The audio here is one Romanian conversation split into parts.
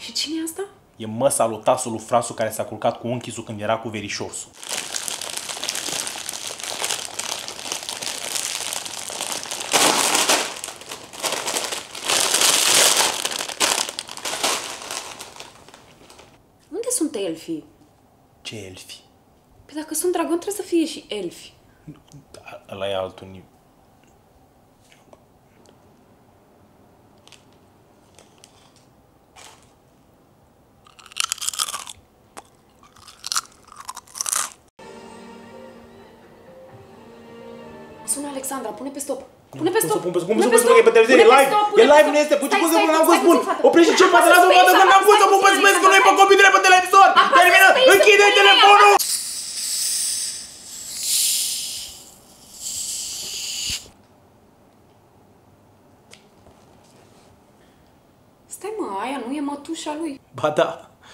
Și cine e asta? E măsa lui tasul lui Frasu care s-a culcat cu unchisul când era cu verișorsul. Unde sunt elfii? Ce elfi? Păi dacă sunt dragoni trebuie să fie și elfi. Ăla e altul nivel. Sună Alexandra, pune pe stop. Pune pe stop. Cum să pun pe televizor? E live! E live, nu este! Păi ce cum să pun? N-am fost bun! Oprește ce poate, lasă-mă poate că n-am fost să pun pe space, că nu e pe computere pe televizor! Termină! Închide telefonul! Stai mă, aia nu e mătușa lui. Ba da!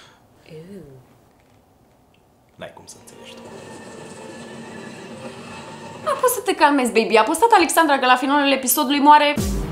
N-ai cum să înțelegi tu. Poți să te calmezi, baby. A postat Alexandra că la finalul episodului moare...